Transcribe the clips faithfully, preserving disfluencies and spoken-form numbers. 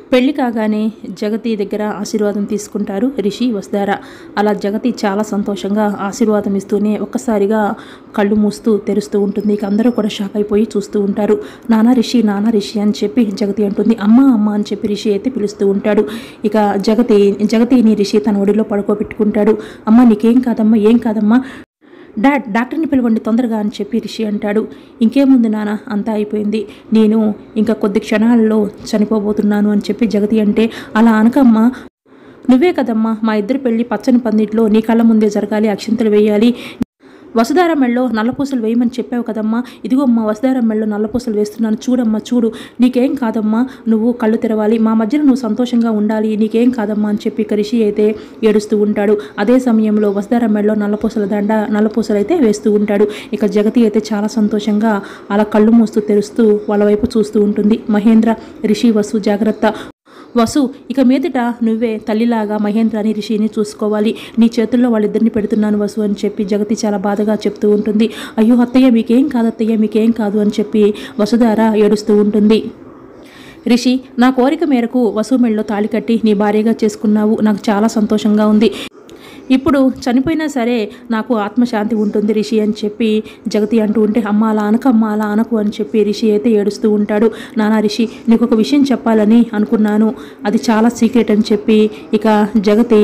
పెళ్లి కాగానే జగతి దగ్గర ఆశీర్వాదం తీసుకుంటారు రిషి వసుధార. అలా జగతి చాలా సంతోషంగా ఆశీర్వాదం ఇస్తూనే ఒక్కసారిగా కళ్ళు మూస్తూ తెరుస్తూ ఉంటుంది. ఇక అందరూ కూడా షాక్ అయిపోయి చూస్తూ ఉంటారు. నానా రిషి నానా రిషి అని చెప్పి జగతి అంటుంది. అమ్మ అమ్మ అని చెప్పి రిషి అయితే పిలుస్తూ ఉంటాడు. ఇక జగతి జగతిని రిషి తన ఒడిలో పడుకోబెట్టుకుంటాడు. అమ్మ నీకేం కాదమ్మా, ఏం కాదమ్మా, డాడ్ డాక్టర్ని పిలవండి తొందరగా అని చెప్పి రిషి అంటాడు. ఇంకేముంది నాన్న, అంతా అయిపోయింది, నేను ఇంకా కొద్ది క్షణాల్లో చనిపోబోతున్నాను అని చెప్పి జగతి అంటే, అలా అనకమ్మా, నువ్వే కదమ్మా మా ఇద్దరు పెళ్ళి పచ్చని పందిట్లో నీ కళ్ళ ముందే జరగాలి, అక్షింతలు వేయాలి, వసుధార మెళ్ళలో నల్లపూసలు వేయమని చెప్పావు కదమ్మా, ఇదిగో అమ్మ వసుధార మెళ్ళలో నల్లపూసలు వేస్తున్నాను, చూడమ్మా చూడు, నీకేం కాదమ్మా, నువ్వు కళ్ళు తెరవాలి, మా మధ్యలో నువ్వు సంతోషంగా ఉండాలి, నీకేం కాదమ్మా అని చెప్పి రిషి అయితే ఏడుస్తూ ఉంటాడు. అదే సమయంలో వసుధార మెళ్ళలో నల్లపూసల దండ నల్లపూసలు అయితే వేస్తూ ఉంటాడు. ఇక జగతి అయితే చాలా సంతోషంగా అలా కళ్ళు మూస్తూ తెరుస్తూ వాళ్ళ వైపు చూస్తూ ఉంటుంది. మహేంద్ర, రిషి, వసు జాగ్రత్త, వసు ఇక మీదట నువ్వే తల్లిలాగా మహేంద్రని రిషిని చూసుకోవాలి, నీ చేతుల్లో వాళ్ళిద్దరిని పెడుతున్నాను వసు అని చెప్పి జగతి చాలా బాధగా చెప్తూ ఉంటుంది. అయ్యో అత్తయ్య మీకేం కాదు, అత్తయ్య మీకేం కాదు అని చెప్పి వసుధార ఏడుస్తూ ఉంటుంది. రిషి, నా కోరిక మేరకు వసు మెళ్ళలో తాళి కట్టి నీ భార్యగా చేసుకున్నావు, నాకు చాలా సంతోషంగా ఉంది, ఇప్పుడు చనిపోయినా సరే నాకు ఆత్మశాంతి ఉంటుంది రిషి అని చెప్పి జగతి అంటూ ఉంటే, అమ్మ అలా అనకు, అమ్మ అలా అనకు అని చెప్పి రిషి అయితే ఏడుస్తూ ఉంటాడు. నానా రిషి, నీకు ఒక విషయం చెప్పాలని అనుకున్నాను, అది చాలా సీక్రెట్ అని చెప్పి ఇక జగతి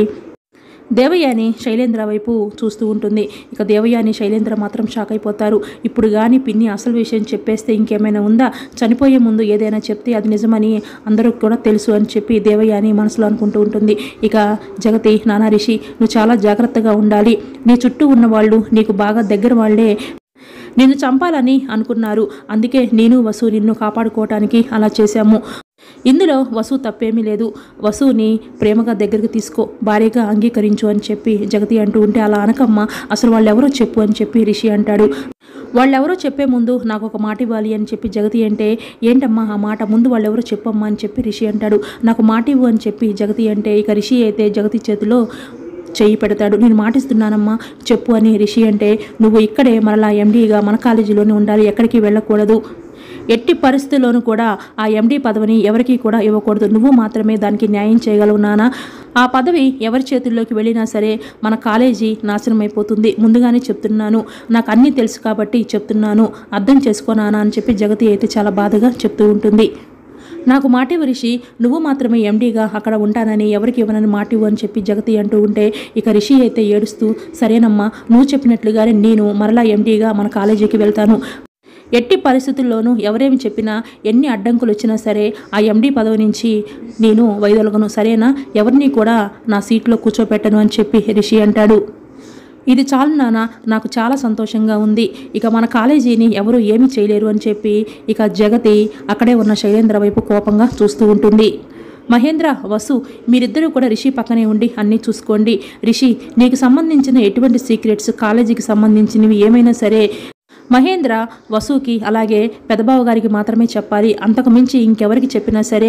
దేవయాని శైలేంద్ర వైపు చూస్తూ ఉంటుంది. ఇక దేవయాని శైలేంద్ర మాత్రం షాక్ అయిపోతారు. ఇప్పుడు కానీ పిన్ని అసలు విషయం చెప్పేస్తే ఇంకేమైనా ఉందా, చనిపోయే ముందు ఏదైనా చెప్తే అది నిజమని అందరికి కూడా తెలుసు అని చెప్పి దేవయాని మనసులో అనుకుంటూ ఉంటుంది. ఇక జగతి, నానా రిషి నువ్వు చాలా జాగ్రత్తగా ఉండాలి, నీ చుట్టూ ఉన్న వాళ్ళు నీకు బాగా దగ్గర వాళ్ళే నిన్ను చంపాలని అనుకున్నారు, అందుకే నేను వసు నిన్ను కాపాడుకోవటానికి అలా చేశాము, ఇందులో వసు తప్పేమీ లేదు, వసుని ప్రేమగా దగ్గరికి తీసుకో, భార్యగా అంగీకరించు అని చెప్పి జగతి అంటూ ఉంటే, అలా అనకమ్మా, అసలు వాళ్ళెవరో చెప్పు అని చెప్పి రిషి అంటాడు. వాళ్ళెవరో చెప్పే ముందు నాకు ఒక మాట ఇవ్వాలి అని చెప్పి జగతి అంటే, ఏంటమ్మా ఆ మాట, ముందు వాళ్ళెవరో చెప్పమ్మా అని చెప్పి రిషి అంటాడు. నాకు మాట ఇవ్వు అని చెప్పి జగతి అంటే ఇక రిషి అయితే జగతి చేతిలో చెయ్యి పెడతాడు. నేను మాటిస్తున్నానమ్మా చెప్పు అని రిషి అంటే, నువ్వు ఇక్కడే మరలా ఎండీగా మన కాలేజీలోనే ఉండాలి, ఎక్కడికి వెళ్ళకూడదు, ఎట్టి పరిస్థితుల్లోనూ కూడా ఆ ఎండీ పదవిని ఎవరికి కూడా ఇవ్వకూడదు, నువ్వు మాత్రమే దానికి న్యాయం చేయగలవు నాన్న, ఆ పదవి ఎవరి చేతుల్లోకి వెళ్ళినా సరే మన కాలేజీ నాశనం అయిపోతుంది, ముందుగానే చెప్తున్నాను, నాకు అన్నీ తెలుసు కాబట్టి చెప్తున్నాను, అర్థం చేసుకోనానా అని చెప్పి జగతి అయితే చాలా బాధగా చెప్తూ ఉంటుంది. నాకు మాటివ్వు రిషి, నువ్వు మాత్రమే ఎండీగా అక్కడ ఉంటానని, ఎవరికి ఇవ్వనని మాటివ్వు అని చెప్పి జగతి అంటూ ఉంటే ఇక రిషి అయితే ఏడుస్తూ, సరేనమ్మా నువ్వు చెప్పినట్లుగానే నేను మరలా ఎండీగా మన కాలేజీకి వెళ్తాను, ఎట్టి పరిస్థితుల్లోనూ ఎవరేమి చెప్పినా ఎన్ని అడ్డంకులు వచ్చినా సరే ఆ ఎండీ పదవి నుంచి నేను వైదొలగను, సరేనా, ఎవరిని కూడా నా సీట్లో కూర్చోపెట్టను అని చెప్పి రిషి అంటాడు. ఇది చాలు నాన్న, నాకు చాలా సంతోషంగా ఉంది, ఇక మన కాలేజీని ఎవరు ఏమీ చేయలేరు అని చెప్పి ఇక జగతి అక్కడే ఉన్న శైలేంద్ర వైపు కోపంగా చూస్తూ ఉంటుంది. మహేంద్ర, వసు మీరిద్దరూ కూడా రిషి పక్కనే ఉండి అన్నీ చూసుకోండి, రిషి నీకు సంబంధించిన ఎటువంటి సీక్రెట్స్, కాలేజీకి సంబంధించినవి ఏమైనా సరే మహేంద్ర వసుకి అలాగే పెదబావ గారికి మాత్రమే చెప్పాలి, అంతకు మించి ఇంకెవరికి చెప్పినా సరే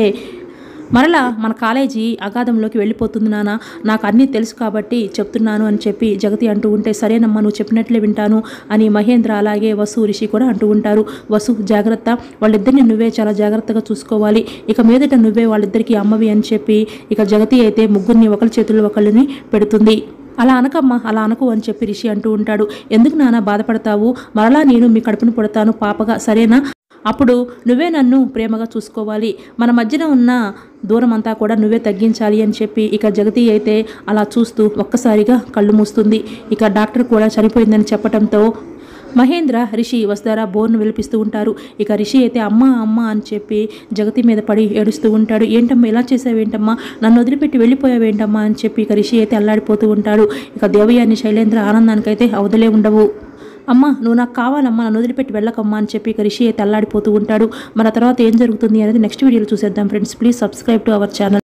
మరలా మన కాలేజీ అగాధంలోకి వెళ్ళిపోతుంది నాన్న, నాకు అన్నీ తెలుసు కాబట్టి చెప్తున్నాను అని చెప్పి జగతి అంటూ ఉంటే, సరేనమ్మా నువ్వు చెప్పినట్లే వింటాను అని మహేంద్ర అలాగే వసు రిషి కూడా అంటూ ఉంటారు. వసు జాగ్రత్త, వాళ్ళిద్దరిని నువ్వే చాలా జాగ్రత్తగా చూసుకోవాలి, ఇక మీదట నువ్వే వాళ్ళిద్దరికీ అమ్మవి అని చెప్పి ఇక జగతి అయితే ముగ్గురిని ఒకరి చేతుల్లో ఒకళ్ళని పెడుతుంది. అలా అనకమ్మా, అలా అనకు అని చెప్పి రిషి అంటూ ఉంటాడు. ఎందుకు నాన్న బాధపడతావు, మరలా నేను మీ కడుపును పుడతాను పాపగా, సరేనా, అప్పుడు నువ్వే నన్ను ప్రేమగా చూసుకోవాలి, మన మధ్యన ఉన్న దూరం అంతా కూడా నువ్వే తగ్గించాలి అని చెప్పి ఇక జగతి అయితే అలా చూస్తూ ఒక్కసారిగా కళ్ళు మూస్తుంది. ఇక డాక్టర్ కూడా చనిపోయిందని చెప్పడంతో మహేంద్ర, రిషి, వసుధార బోర్ను విలిపిస్తూ ఉంటారు. ఇక రిషి అయితే అమ్మ అమ్మ అని చెప్పి జగతి మీద పడి ఏడుస్తూ ఉంటాడు. ఏంటమ్మా ఇలా చేసావేంటమ్మా, నన్ను వదిలిపెట్టి వెళ్ళిపోయావేంటమ్మా అని చెప్పి ఇక రిషి అయితే అల్లాడిపోతూ ఉంటాడు. ఇక దేవయాని శైలేంద్ర ఆనందానికైతే అవధలే ఉండవు. అమ్మ నువ్వు నాకు కావాలమ్మా, నన్ను వదిలిపెట్టి వెళ్ళకమ్మా అని చెప్పి ఇక రిషి అయితే అల్లాడిపోతూ ఉంటాడు. మన తర్వాత ఏం జరుగుతుంది అనేది నెక్స్ట్ వీడియోలో చూసేద్దాం friends. Please subscribe to our channel.